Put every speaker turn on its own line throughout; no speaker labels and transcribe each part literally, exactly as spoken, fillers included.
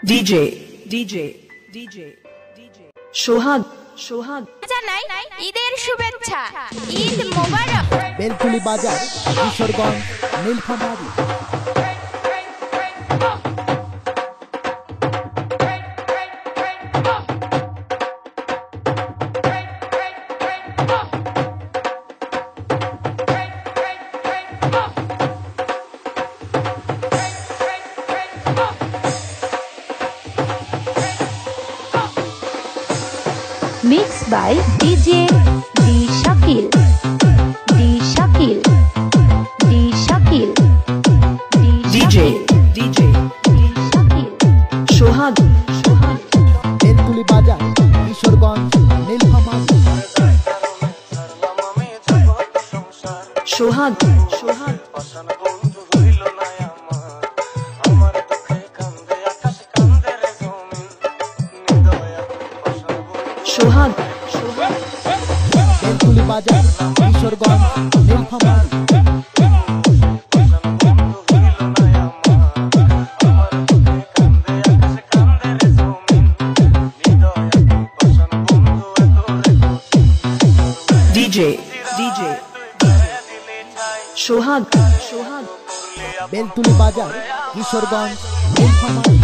DJ DJ DJ DJ Sohag সোহাগ
জানাই ঈদের শুভেচ্ছা। ঈদ মোবারক।
Beltuli Bazar, Kishoreganj, Nilphamari.
Mixed by D J D Shakil, D Shakil, D Shakil,
DJ DJ
Shakil.
Sohag Sohag
Beltuli Bazar, Kishoreganj, Nilphamari.
Sohag Sohag Sohag Sohag
Beltuli Bazar, Kishoreganj, Nilphamari.
DJ DJ Sohag Sohag
Beltuli Bazar, Kishoreganj, Nilphamari.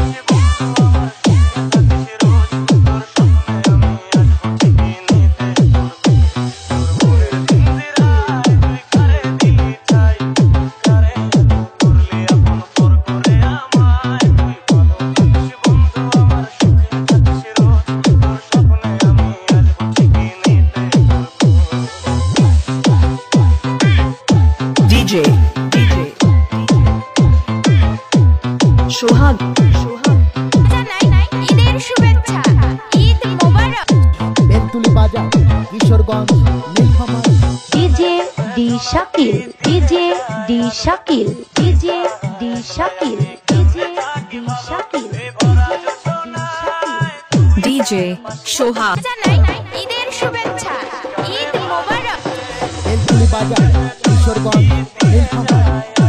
DJ DJ Sohag সোহাগ
জানাই ঈদের শুভেচ্ছা। ঈদ মোবারক।
Beltuli Bazar, Kishoreganj, Nilphamari.
D J D Shakil, D J D Shakil, D J D Shakil, D J D Shakil,
DJ Sohag
জানাই ঈদের শুভেচ্ছা। ঈদ মোবারক।
Beltuli Bazar, Kishoreganj, Nilphamari.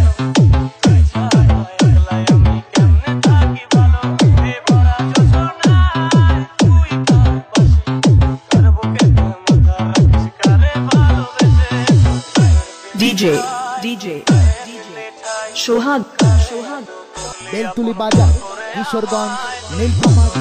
DJ DJ Sohag Sohag
Beltuli Bazar, Kishoreganj, Nilphamari.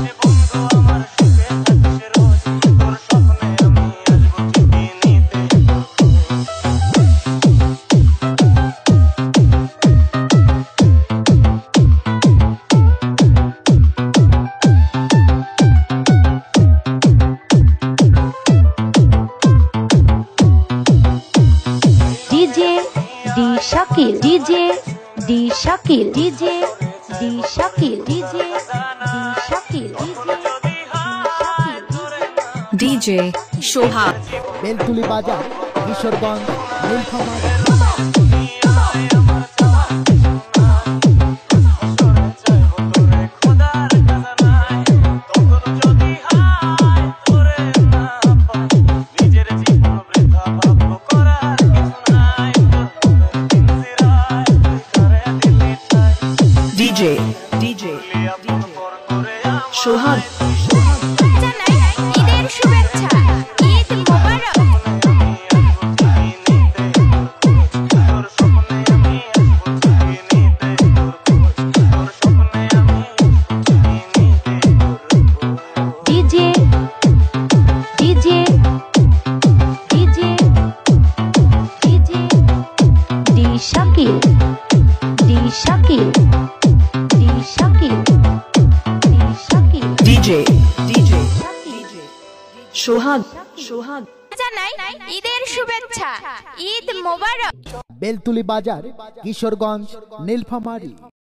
D J D Shakil, D J D Shakil, D J D Shakil, D J D Shakil,
DJ Sohag
Beltuli Bazar, Kishoreganj, Nilphamari.
DJ DJ Sohag
জানাই ঈদের শুভেচ্ছা। ঈদ মোবারক।
D J D J D J D J D Shakil, D Shakil, D Shakil, D Shakil.
DJ DJ Sohag সোহাগ
জানাই ঈদের শুভেচ্ছা। ঈদ মোবারক।
বেলতুলি বাজার, কিশোরগঞ্জ, নীলফামারী।